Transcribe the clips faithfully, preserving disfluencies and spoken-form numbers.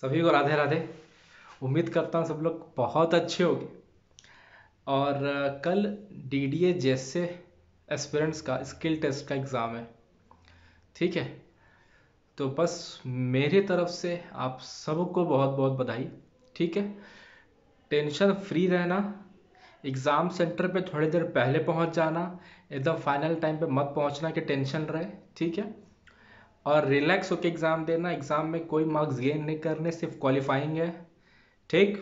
सभी को राधे राधे। उम्मीद करता हूँ सब लोग बहुत अच्छे होंगे। और अ, कल डी डी ए जैसे एस्पिरेंट्स का स्किल टेस्ट का एग्ज़ाम है। ठीक है, तो बस मेरी तरफ से आप सबको बहुत बहुत बधाई। ठीक है, टेंशन फ्री रहना, एग्ज़ाम सेंटर पे थोड़ी देर पहले पहुंच जाना, एकदम फाइनल टाइम पे मत पहुंचना कि टेंशन रहे। ठीक है, और रिलैक्स होकर एग्ज़ाम देना। एग्ज़ाम में कोई मार्क्स गेन नहीं करने, सिर्फ क्वालिफाइंग है। ठीक,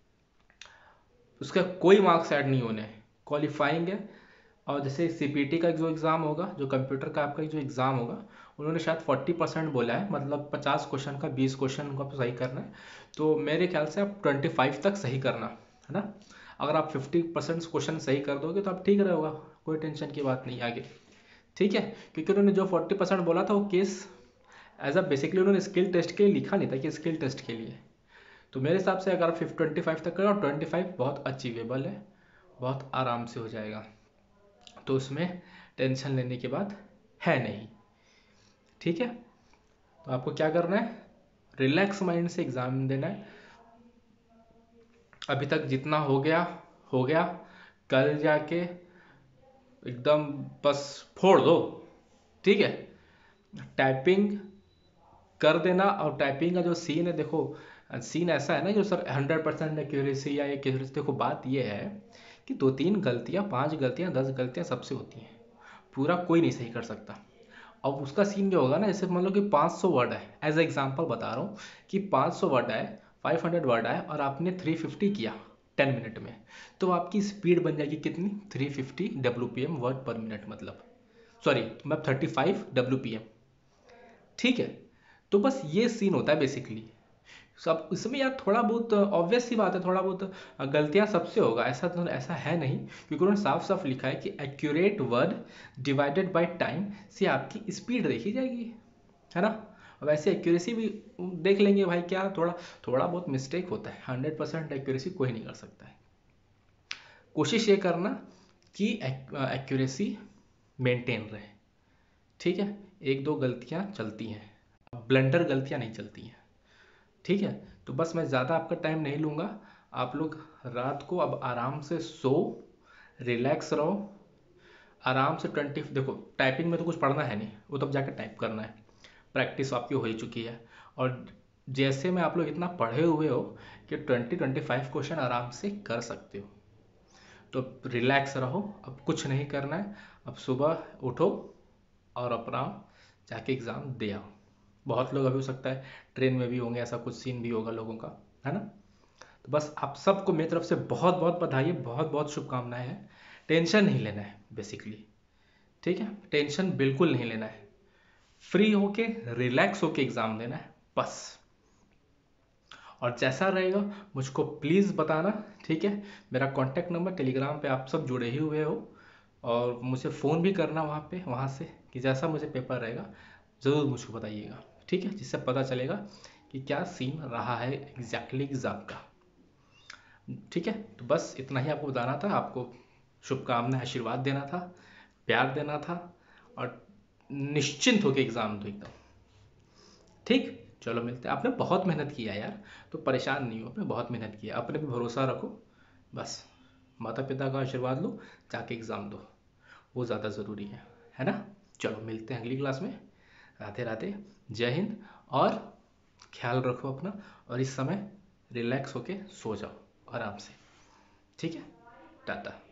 उसका कोई मार्क्स ऐड नहीं होने, क्वालिफाइंग है। और जैसे सी पी टी का जो एग्ज़ाम होगा, जो कंप्यूटर का आपका जो एग्ज़ाम होगा, उन्होंने शायद फोर्टी परसेंट बोला है, मतलब पचास क्वेश्चन का बीस क्वेश्चन को आपको सही करना है। तो मेरे ख्याल से आप ट्वेंटी फाइव तक सही करना है ना। अगर आप फिफ्टी परसेंट क्वेश्चन सही कर दोगे तो आप ठीक रहेगा, कोई टेंशन की बात नहीं आगे। ठीक है, क्योंकि उन्होंने जो फोर्टी परसेंट बोला था वो केस एज अ बेसिकली उन्होंने स्किल टेस्ट के लिए लिखा नहीं था कि स्किल टेस्ट के लिए। तो मेरे हिसाब से अगर आप फिफ्टी ट्वेंटी फाइव तक करें, और ट्वेंटी फाइव बहुत अचीवेबल है, बहुत आराम से हो जाएगा। तो उसमें टेंशन लेने की बात है नहीं। ठीक है, तो आपको क्या करना है, रिलैक्स माइंड से एग्ज़ाम देना है। अभी तक जितना हो गया हो गया, कल जाके एकदम बस फोड़ दो। ठीक है, टाइपिंग कर देना। और टाइपिंग का जो सीन है, देखो सीन ऐसा है ना, जो सर हंड्रेड परसेंट एक्यूरेसी या एक्यूरेसी, देखो बात ये है कि दो तीन गलतियाँ, पांच गलतियाँ, दस गलतियाँ सबसे होती हैं, पूरा कोई नहीं सही कर सकता। अब उसका सीन क्या होगा ना, जैसे मान लो कि पाँच सौ वर्ड है, एज ए एग्जांपल बता रहा हूँ कि पाँच सौ वर्ड है, फाइव हंड्रेड वर्ड है, और आपने थ्री फिफ्टी किया टेन मिनट में, तो आपकी स्पीड बन जाएगी कितनी, three fifty W P M word per minute, मतलब सॉरी मतलब thirty five W P M. ठीक है, तो बस ये सीन होता है बेसिकली। सब इसमें यार थोड़ा बहुत ऑब्वियस सी बात है, थोड़ा बहुत गलतियां सबसे होगा, ऐसा तो ऐसा है नहीं, क्योंकि उन्होंने साफ साफ लिखा है कि accurate word divided by time से आपकी स्पीड देखी जाएगी, है ना। वैसे एक्यूरेसी भी देख लेंगे भाई, क्या थोड़ा थोड़ा बहुत मिस्टेक होता है, हंड्रेड परसेंट एक्यूरेसी कोई नहीं कर सकता है। कोशिश ये करना कि एक्यूरेसी मेंटेन रहे। ठीक है, एक दो गलतियां चलती हैं, ब्लंडर गलतियां नहीं चलती हैं। ठीक है, तो बस मैं ज़्यादा आपका टाइम नहीं लूँगा। आप लोग रात को अब आराम से सो, रिलैक्स रहो, आराम से ट्वेंटी, देखो टाइपिंग में तो कुछ पढ़ना है नहीं, वो तब जाकर टाइप करना है, प्रैक्टिस आपकी हो ही चुकी है। और जैसे में आप लोग इतना पढ़े हुए हो कि ट्वेंटी ट्वेंटी फाइव क्वेश्चन आराम से कर सकते हो, तो रिलैक्स रहो, अब कुछ नहीं करना है। अब सुबह उठो और अपना जाके एग्ज़ाम दे आओ। बहुत लोग अभी हो सकता है ट्रेन में भी होंगे, ऐसा कुछ सीन भी होगा लोगों का, है ना। तो बस आप सबको मेरी तरफ से बहुत बहुत बधाई, बहुत बहुत शुभकामनाएं हैं। टेंशन नहीं लेना है बेसिकली। ठीक है, टेंशन बिल्कुल नहीं लेना है, फ्री होके रिलैक्स होके एग्ज़ाम देना है बस। और जैसा रहेगा मुझको प्लीज़ बताना। ठीक है, मेरा कॉन्टैक्ट नंबर टेलीग्राम पे आप सब जुड़े ही हुए हो, और मुझे फ़ोन भी करना वहाँ पे, वहाँ से कि जैसा मुझे पेपर रहेगा ज़रूर मुझको बताइएगा। ठीक है, जिससे पता चलेगा कि क्या सीन रहा है एग्जैक्टली एग्ज़ाम का। ठीक है, तो बस इतना ही आपको बताना था, आपको शुभकामनाएं, आशीर्वाद देना था, प्यार देना था, और निश्चिंत होकर एग्ज़ाम दो एकदम। ठीक, चलो मिलते हैं। आपने बहुत मेहनत किया यार, तो परेशान नहीं हो, आपने बहुत मेहनत किया, अपने पे भरोसा रखो बस। माता पिता का आशीर्वाद लो, जाके एग्ज़ाम दो, वो ज़्यादा ज़रूरी है है ना। चलो मिलते हैं अगली क्लास में। राधे राधे, जय हिंद, और ख्याल रखो अपना, और इस समय रिलैक्स होके सो जाओ आराम से। ठीक है, टाटा।